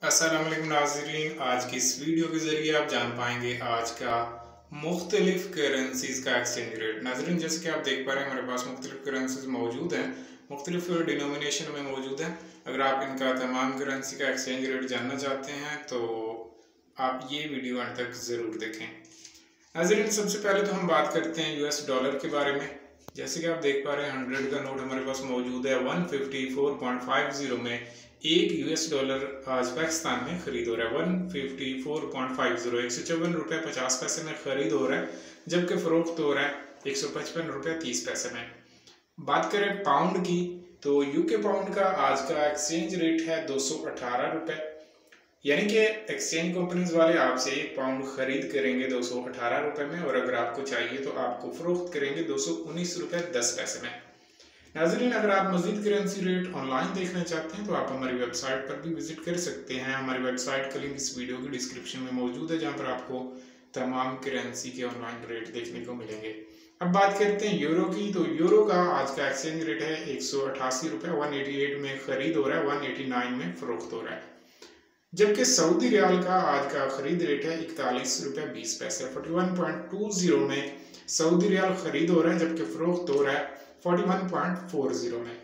अस्सलाम वालेकुम नाज़रीन, आज की इस वीडियो के ज़रिए आप जान पाएंगे आज का मुख्तलिफ करेंसीज़ का एक्सचेंज रेट। नाज़रीन, जैसे कि आप देख पा रहे हैं हमारे पास मुख्तलिफ करेंसीज मौजूद हैं, मुख्तलिफ डिनोमिनेशन में मौजूद हैं। अगर आप इनका तमाम करेंसी का एक्सचेंज रेट जानना चाहते हैं तो आप ये वीडियो अंत तक ज़रूर देखें। नाज़रीन, सबसे पहले तो हम बात करते हैं US डॉलर के बारे में। जैसे कि आप देख पा रहे हैं 100 का नोट हमारे पास मौजूद है। 154.50 में एक US डॉलर आज पाकिस्तान में खरीद हो रहा है। 154.50 154 रुपये 50 पैसे में खरीद हो रहा है, जबकि फरोख्त हो रहा है 155 रुपये 30 पैसे में। बात करें पाउंड की तो यूके पाउंड का आज का एक्सचेंज रेट है 218 रुपये, यानी कि एक्सचेंज कंपनीज वाले आपसे एक पाउंड खरीद करेंगे 218 रुपये में, और अगर आपको चाहिए तो आपको फरोख्त करेंगे 219 रुपये 10 पैसे में। नाज़रीन, अगर आप मज़ीद करेंसी रेट ऑनलाइन देखना चाहते हैं तो आप हमारी वेबसाइट पर भी विजिट कर सकते हैं। हमारी वेबसाइट का लिंक इस वीडियो की डिस्क्रिप्शन में मौजूद है, जहाँ पर आपको तमाम करेंसी के ऑनलाइन रेट देखने को मिलेंगे। अब बात करते हैं यूरो की, तो यूरो का आज का एक्सचेंज रेट है 188 रुपये। 188 में खरीद हो रहा है, 189 में फरोख्त हो रहा है, जबकि सऊदी रियाल का आज का खरीद रेट है 41 रुपये 20 पैसे। 41.20 में सऊदी रियाल खरीद हो रहा है, जबकि फरोख्त हो रहा है 41.40 में।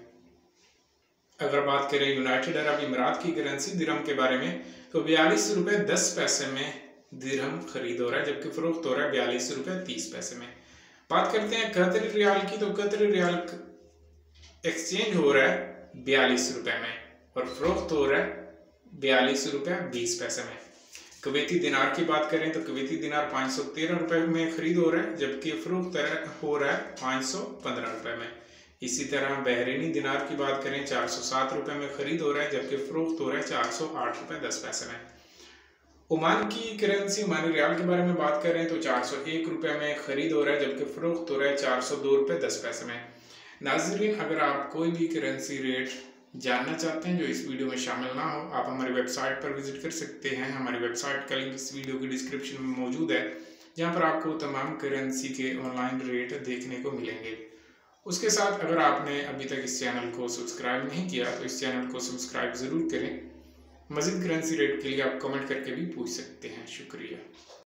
अगर बात करें यूनाइटेड अरब इमारात की करेंसी दिरहम के बारे में तो 42 रुपये 10 पैसे में दिरहम खरीद हो रहा है, जबकि फरोख्त हो रहा है 42 रुपये 30 पैसे में। बात करते हैं कतरी रियाल की, तो कतरी रियाल एक्सचेंज हो रहा है 42 रुपये में और फरोख्त हो रहा है 42 रुपये 20 पैसे में। कुवैती दिनार की बात करें तो कुवैती दिनार 513 रुपये में खरीद हो रहा है, जबकि फरोख्त हो रहा है 515 रुपये में। इसी तरह बहरीनी दिनार की बात करें 407 रुपये में खरीद हो रहा है, जबकि फरोख्त हो रहा है 408 रुपये 10 पैसे में। ओमान की करेंसी ओमानी रियाल के बारे में बात करें तो 401 रुपये में खरीद हो रहा है, जबकि फरोख्त हो रहा है 402 रुपये 10 पैसे में। नाज़रीन, अगर आप कोई भी करेंसी रेट जानना चाहते हैं जो इस वीडियो में शामिल ना हो, आप हमारी वेबसाइट पर विजिट कर सकते हैं। हमारी वेबसाइट का लिंक इस वीडियो की डिस्क्रिप्शन में मौजूद है, जहां पर आपको तमाम करेंसी के ऑनलाइन रेट देखने को मिलेंगे। उसके साथ अगर आपने अभी तक इस चैनल को सब्सक्राइब नहीं किया तो इस चैनल को सब्सक्राइब ज़रूर करें। मज़ीद करेंसी रेट के लिए आप कमेंट करके भी पूछ सकते हैं। शुक्रिया।